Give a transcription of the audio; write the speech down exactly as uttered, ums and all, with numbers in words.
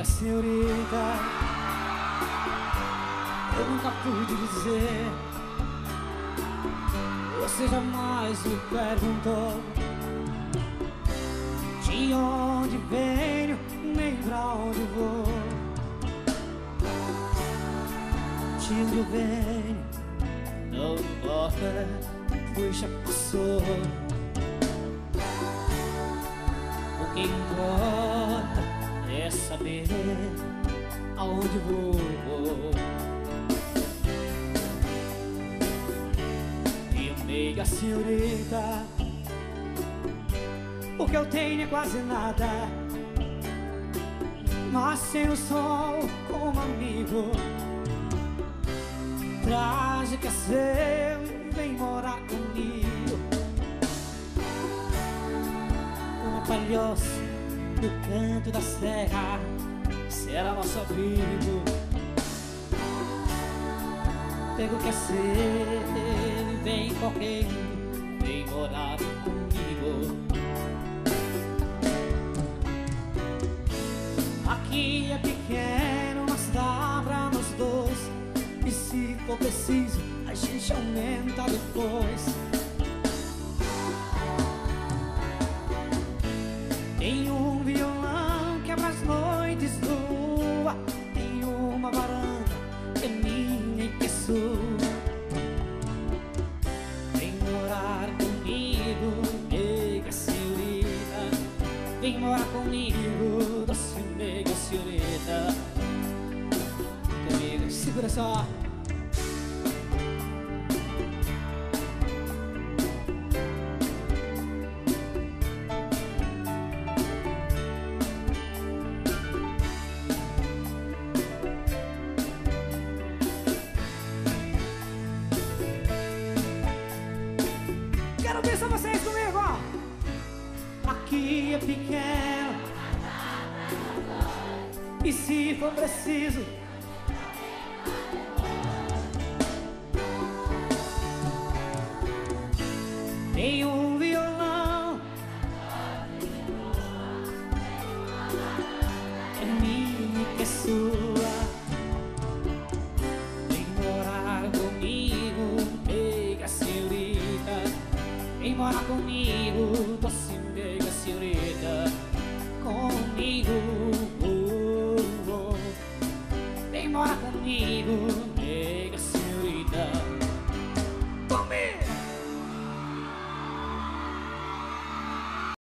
senhorita, eu nunca pude dizer. Você jamais me perguntou de onde venho, nem pra onde vou. De onde eu venho não importa, pois já passou. O que importa é saber aonde vou. Amiga senhorita, o que eu tenho é quase nada, mas sem o sol como amigo. Traje que é seu, vem morar comigo. Uma palhoça no canto da serra será nosso abrigo. Pega o que é seu e vem qualquer, vem morar comigo. Aqui é pequeno, mas dá pra nós dois. E se for preciso, a gente aumenta depois. Tem um violão que abre as noites nua. Tem uma varanda que é minha e que é sua. Vem morar comigo, nega senhorita. Vem morar comigo, doce nega senhorita. Comigo, segura só. Quero ver só vocês comigo, ó. Aqui é pequeno, e se for preciso, tem um violão, é minha que é sua. Vem morar comigo, nega senhorita. Vem morar comigo,